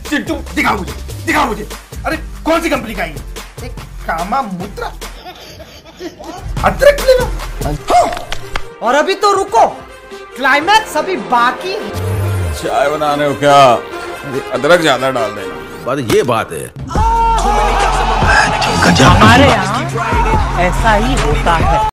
चिंटू दिखाओ मुझे। अरे कौन सी कंपनी का है? एक कामा मूत्र अदरक फ्लेवर। और अभी तो रुको, क्लाइमैक्स अभी बाकी। चाय बनाने हो क्या? अदरक ज्यादा डाल देना। बात ये बात है। हमारे यहाँ ऐसा ही होता है।